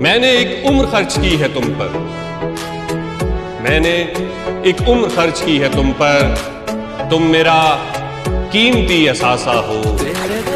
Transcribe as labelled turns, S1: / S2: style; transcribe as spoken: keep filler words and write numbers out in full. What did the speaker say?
S1: मैंने एक उम्र खर्च की है तुम पर, मैंने एक उम्र खर्च की है तुम पर, तुम मेरा कीमती असासा हो।